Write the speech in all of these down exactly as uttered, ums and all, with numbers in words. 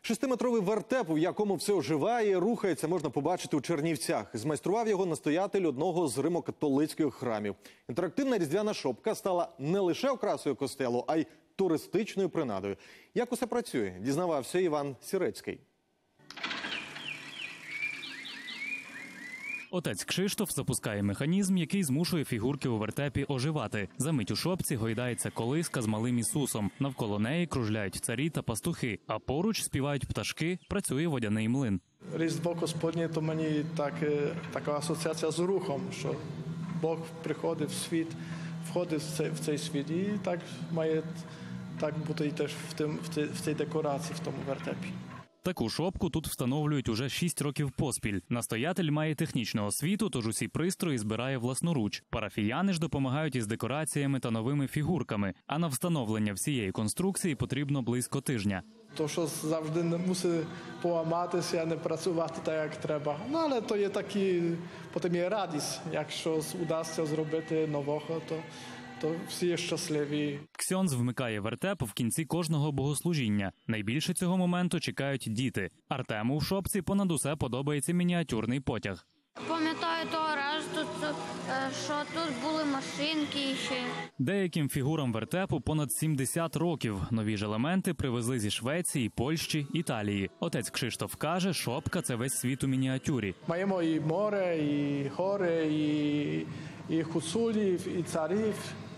Шестиметровий вертеп, в якому все оживає, рухається, можна побачити у Чернівцях. Змайстрував його настоятель одного з римо-католицьких храмів. Інтерактивна різдвяна шопка стала не лише окрасою костелу, а й туристичною принадою. Як усе працює, дізнавався Іван Сірецький. Отець Кшиштоф запускає механізм, який змушує фігурки у вертепі оживати. Замить у шопці гойдається колиска з малим Ісусом. Навколо неї кружляють царі та пастухи, а поруч співають пташки, працює водяний млин. Різдво Господнє – то мені так, така асоціація з рухом, що Бог приходить в світ, входить в цей, в цей світ і так має так бути і теж в, тим, в, цій, в цій декорації, в тому вертепі. Таку шопку тут встановлюють уже шість років поспіль. Настоятель має технічну освіту, тож усі пристрої збирає власноруч. Парафіяни ж допомагають із декораціями та новими фігурками, а на встановлення всієї конструкції потрібно близько тижня. То, що завжди не мусить поламатися, не працювати так, як треба. Ну, але то є такі, потім є радість, якщо вдасться зробити нового, то... то всі є щасливі. Ксьондз вмикає вертеп в кінці кожного богослужіння. Найбільше цього моменту чекають діти. Артему в шопці понад усе подобається мініатюрний потяг. Пам'ятаю того разу, що тут були машинки ще. Деяким фігурам вертепу понад сімдесят років. Нові ж елементи привезли зі Швеції, Польщі, Італії. Отець Кшиштоф каже, шопка – це весь світ у мініатюрі. Маємо і море, і гори, і, і гуцулів, і царів,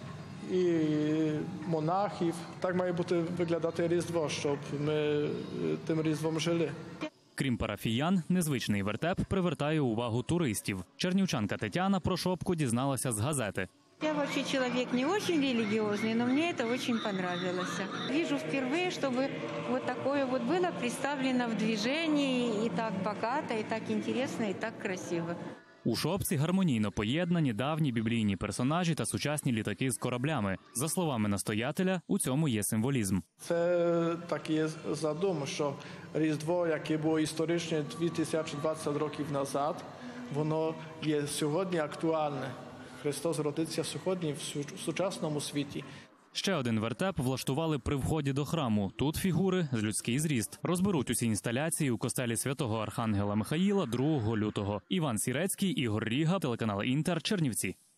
і монахів. Так має бути виглядати Різдво, щоб ми тим Різдвом жили. Крім парафіян, незвичний вертеп привертає увагу туристів. Чернівчанка Тетяна про шопку дізналася з газети. Я вообще человек не очень религиозный, но мне это очень понравилось. Вижу впервые, чтобы вот такое вот было представлено в движении, и так богато, и так интересно, и так красиво. У шопці гармонійно поєднані давні біблійні персонажі та сучасні літаки з кораблями. За словами настоятеля, у цьому є символізм. Це так є задум, що Різдво, яке було історичне дві тисячі двадцять років назад, воно є сьогодні актуальне. Христос родиться сьогодні в сучасному світі. Ще один вертеп влаштували при вході до храму. Тут фігури з людський зріст. Розберуть усі інсталяції у костелі святого Архангела Михаїла другого лютого. Іван Сірецький, Ігор Ріга, телеканал Інтер, Чернівці.